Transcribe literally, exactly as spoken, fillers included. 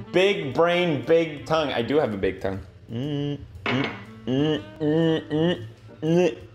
Big brain, big tongue. I do have a big tongue. Mm, mm, mm, mm, mm, mm.